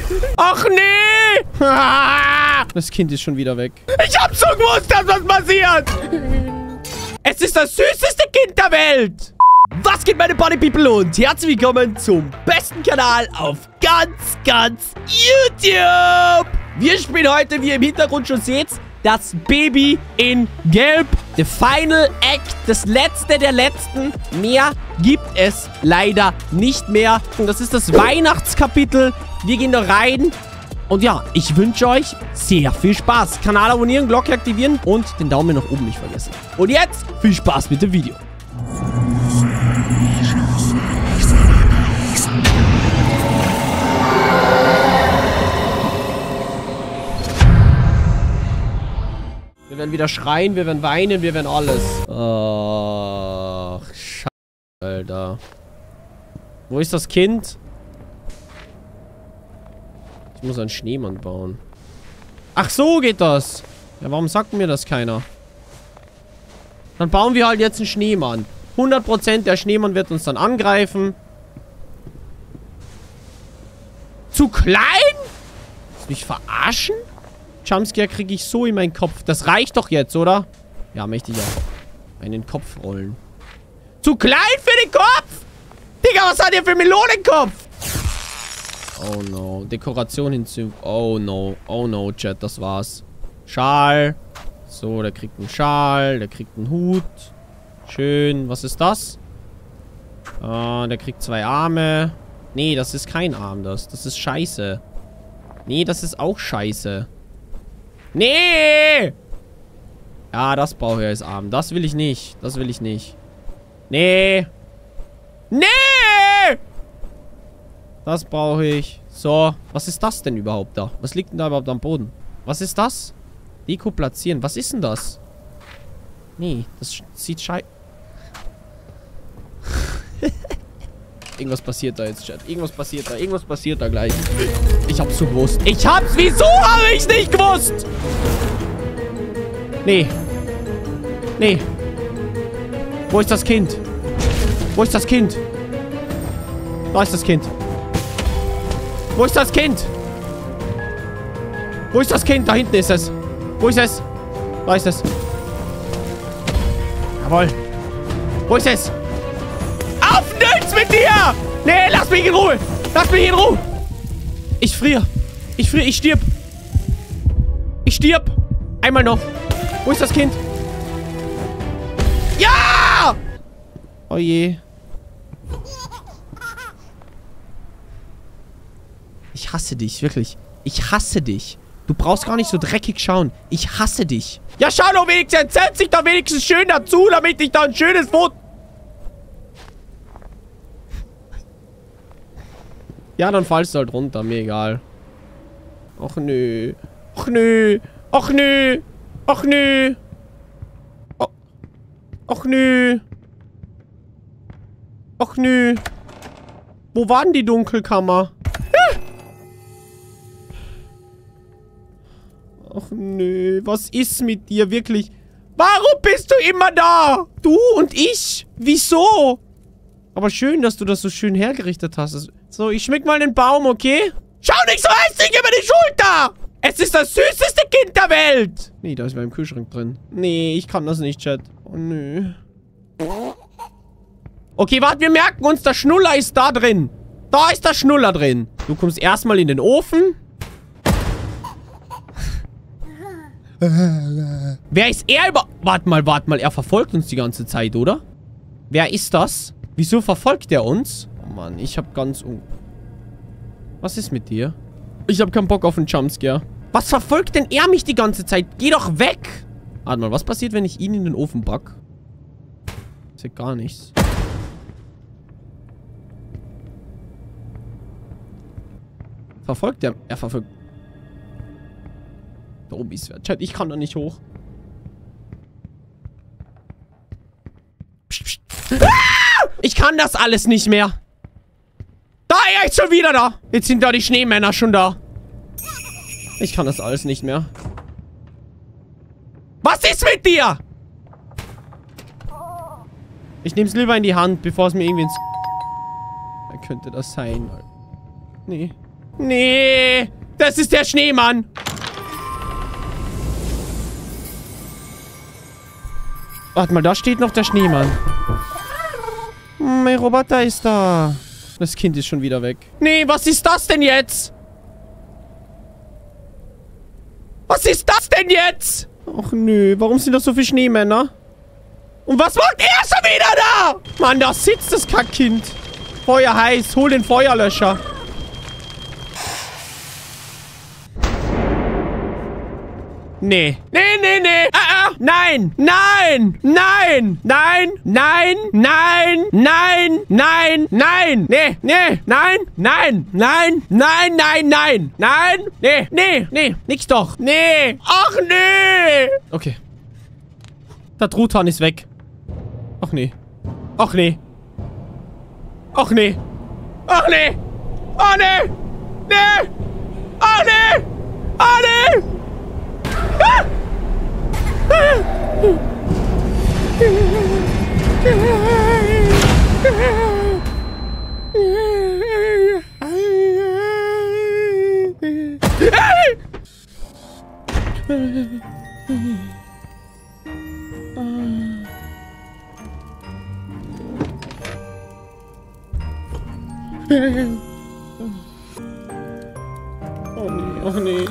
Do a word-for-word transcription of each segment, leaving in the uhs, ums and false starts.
Ach nee! Das Kind ist schon wieder weg. Ich hab so gewusst, dass was passiert! Es ist das süßeste Kind der Welt! Was geht, meine Party People, und herzlich willkommen zum besten Kanal auf ganz, ganz YouTube! Wir spielen heute, wie ihr im Hintergrund schon seht, das Baby in Gelb. The Final Act, das letzte der letzten. Mehr gibt es leider nicht mehr. Und das ist das Weihnachtskapitel. Wir gehen da rein. Und ja, ich wünsche euch sehr viel Spaß. Kanal abonnieren, Glocke aktivieren und den Daumen nach oben nicht vergessen. Und jetzt viel Spaß mit dem Video. Wir werden wieder schreien, wir werden weinen, wir werden alles. Ach, Scheiße, Alter. Wo ist das Kind? Ich muss einen Schneemann bauen. Ach, so geht das. Ja, warum sagt mir das keiner? Dann bauen wir halt jetzt einen Schneemann. hundert Prozent der Schneemann wird uns dann angreifen. Zu klein? Willst du mich verarschen? Jumpscare kriege ich so in meinen Kopf. Das reicht doch jetzt, oder? Ja, möchte ich auch. Einen Kopf rollen. Zu klein für den Kopf? Digga, was hat ihr für einen Melonenkopf? Oh no. Dekoration hinzu. Oh no. Oh no, Chat, das war's. Schal. So, der kriegt einen Schal. Der kriegt einen Hut. Schön. Was ist das? Ah, der kriegt zwei Arme. Nee, das ist kein Arm, das. Das ist scheiße. Nee, das ist auch scheiße. Nee! Ja, das brauche ich als Arm. Das will ich nicht. Das will ich nicht. Nee! Nee! Das brauche ich. So. Was ist das denn überhaupt da? Was liegt denn da überhaupt am Boden? Was ist das? Deko platzieren. Was ist denn das? Nee, das sieht scheiße. Irgendwas passiert da jetzt, Chat. Irgendwas passiert da. Irgendwas passiert da gleich. Ich hab's so gewusst. Ich hab's. Wieso habe ich's nicht gewusst? Nee. Nee. Wo ist das Kind? Wo ist das Kind? Da ist das Kind. Wo ist das Kind? Wo ist das Kind? Da hinten ist es. Wo ist es? Da ist es. Jawohl. Wo ist es? Auf nichts mit dir! Nee, lass mich in Ruhe! Lass mich in Ruhe! Ich friere. Ich friere. Ich stirb. Ich stirb. Einmal noch. Wo ist das Kind? Ja! Oh je. Ich hasse dich, wirklich. Ich hasse dich. Du brauchst gar nicht so dreckig schauen. Ich hasse dich. Ja, schau doch wenigstens. Setz dich doch wenigstens schön dazu, damit ich da ein schönes Foto... Ja, dann fallst du halt runter. Mir egal. Och nö. Och nö. Och nö. Och nö. Och, och nö. Och nö. Wo war denn die Dunkelkammer? Ah! Och nö. Was ist mit dir wirklich? Warum bist du immer da? Du und ich? Wieso? Aber schön, dass du das so schön hergerichtet hast. So, ich schmick mal den Baum, okay? Schau nicht so hässlich über die Schulter! Es ist das süßeste Kind der Welt! Nee, da ist mein Kühlschrank drin. Nee, ich kann das nicht, Chat. Oh, nö. Okay, warte, wir merken uns, der Schnuller ist da drin. Da ist der Schnuller drin. Du kommst erstmal in den Ofen. Wer ist er über... Warte mal, warte mal. Er verfolgt uns die ganze Zeit, oder? Wer ist das? Wieso verfolgt er uns? Oh Mann, ich hab ganz... Un Was ist mit dir? Ich hab keinen Bock auf einen Jumpscare. Was verfolgt denn er mich die ganze Zeit? Geh doch weg! Warte mal, was passiert, wenn ich ihn in den Ofen back? Ich sehe gar nichts. Verfolgt er? Er verfolgt... Da oben ist er. Chat, ich kann da nicht hoch. Psst, psst. Ah! Ich kann das alles nicht mehr. Da, er ist schon wieder da. Jetzt sind da die Schneemänner schon da. Ich kann das alles nicht mehr. Was ist mit dir? Ich nehme es lieber in die Hand, bevor es mir irgendwie ins... Wer könnte das sein? Nee. Nee, das ist der Schneemann. Warte mal, da steht noch der Schneemann. Mein Roboter ist da. Das Kind ist schon wieder weg. Nee, was ist das denn jetzt? Was ist das denn jetzt? Ach nö, warum sind das so viele Schneemänner? Und was macht er schon wieder da? Mann, da sitzt das Kackkind. Feuer heiß, hol den Feuerlöscher. Nee. Nee, nee, nee. Ah, ah. Nein. Nein. Nein. Nein. Nein. Nein. Nein. Nein. Nein. Nee. Nee. Nein. Nein. Nein. Nein. Nein. Nein. Nein. Nee. Nee. Nee. Nix doch. Nee. Ach, nee. Okay. Der Truthahn ist weg. Ach, nee. Ach, nee. Ach, nee. Ach, nee. Ach, nee. Nee. Ach, nee. Ach, nee. Ah! Oh nee, oh nee.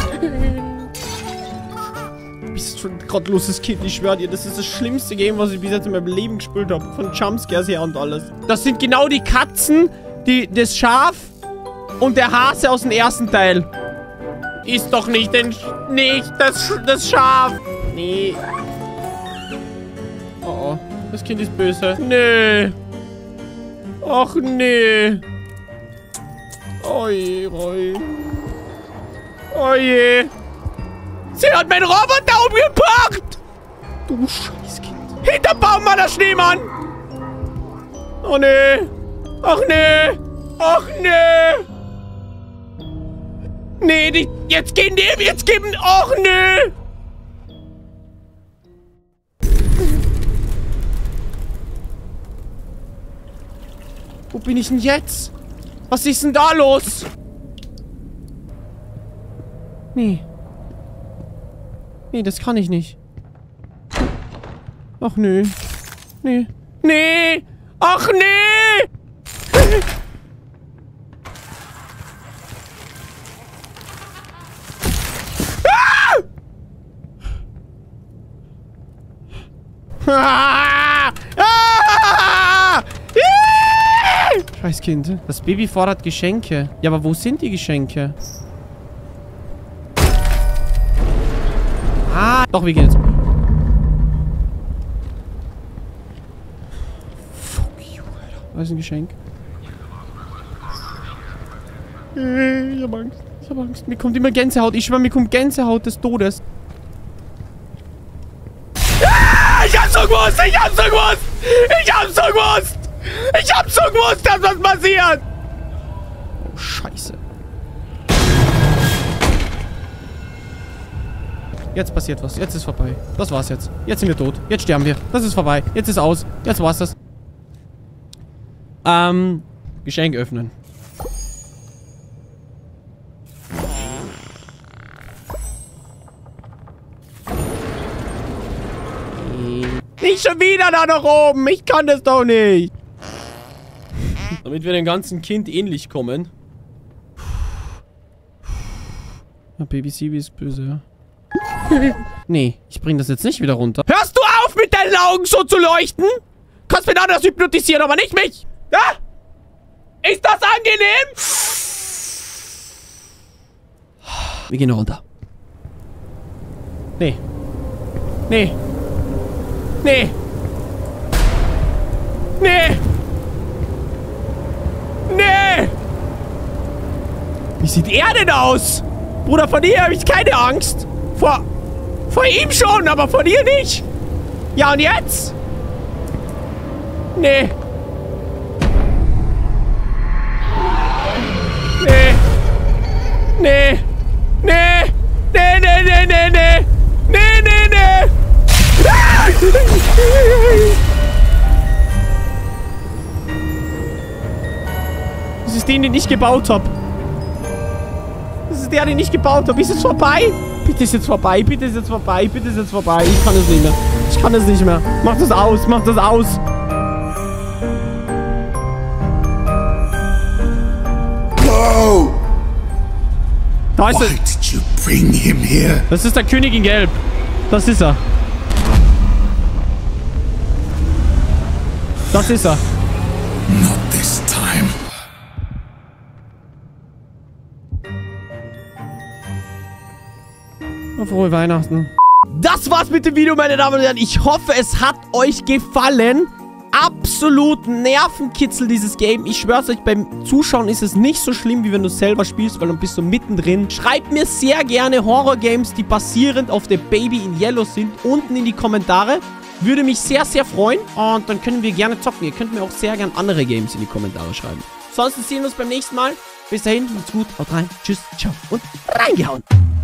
Du bist schon ein gottloses Kind, ich schwör dir. Das ist das schlimmste Game, was ich bis jetzt in meinem Leben gespielt habe. Von Jumpscares her und alles. Das sind genau die Katzen, die, das Schaf und der Hase aus dem ersten Teil. Ist doch nicht, den, nicht das, das Schaf. Nee. Oh, oh. Das Kind ist böse. Nee. Ach, nee. Oh je, oh je. Oh je. Sie hat meinen Roboter umgebracht! Du Scheißkind. Hinterm Baum war der Schneemann! Oh nee. Ach nee. Ach nee. Nee, die, jetzt gehen die, jetzt geben... Ach nee. Wo bin ich denn jetzt? Was ist denn da los? Nee. Nee, das kann ich nicht. Ach, nö. Nee. Nee! Ach, nee! Ah! Ah! Scheiß Kind. Das Baby fordert Geschenke. Ja, aber wo sind die Geschenke? Ah, doch, wir gehen jetzt. Fuck you, Alter. Da ist ein Geschenk. Ich hab Angst. Ich hab Angst. Mir kommt immer Gänsehaut. Ich schwör, mir kommt Gänsehaut des Todes. Ah, ich hab's so gewusst! Ich hab's so gewusst! Ich hab's so gewusst! Ich hab's so gewusst, dass was passiert! Oh, Scheiße. Jetzt passiert was. Jetzt ist vorbei. Das war's jetzt. Jetzt sind wir tot. Jetzt sterben wir. Das ist vorbei. Jetzt ist aus. Jetzt war's das. Ähm, Geschenk öffnen. Nicht schon wieder da nach oben. Ich kann das doch nicht. Damit wir dem ganzen Kind ähnlich kommen. Ja, Baby Sibi ist böse, ja. Nee, ich bring das jetzt nicht wieder runter. Hörst du auf, mit deinen Augen so zu leuchten? Kannst mir anders hypnotisieren, aber nicht mich. Ja? Ist das angenehm? Wir gehen runter. Nee. Nee. Nee. Nee. Nee. Wie sieht er denn aus? Bruder, von dir habe ich keine Angst. Vor... Vor ihm schon, aber vor dir nicht. Ja, und jetzt? Nee. Nee. Nee. Nee. Nee, nee, nee, nee, nee. Nee, nee, nee. Ah! Das ist den, den ich gebaut habe. Das ist der, den ich gebaut habe. Ist es vorbei? Bitte ist jetzt vorbei. Bitte ist jetzt vorbei. Bitte ist jetzt vorbei. Ich kann es nicht mehr. Ich kann es nicht mehr. Mach das aus. Mach das aus. Whoa! Da ist er. Why did you bring him here? Das ist der König in Gelb. Das ist er. Das ist er. Not this time. Frohe Weihnachten. Das war's mit dem Video, meine Damen und Herren. Ich hoffe, es hat euch gefallen. Absolut Nervenkitzel, dieses Game. Ich schwör's euch, beim Zuschauen ist es nicht so schlimm, wie wenn du selber spielst, weil du bist so mittendrin. Schreibt mir sehr gerne Horror-Games, die basierend auf The Baby in Yellow sind, unten in die Kommentare. Würde mich sehr, sehr freuen. Und dann können wir gerne zocken. Ihr könnt mir auch sehr gerne andere Games in die Kommentare schreiben. Sonst sehen wir uns beim nächsten Mal. Bis dahin, macht's gut, haut rein, tschüss, ciao und reingehauen.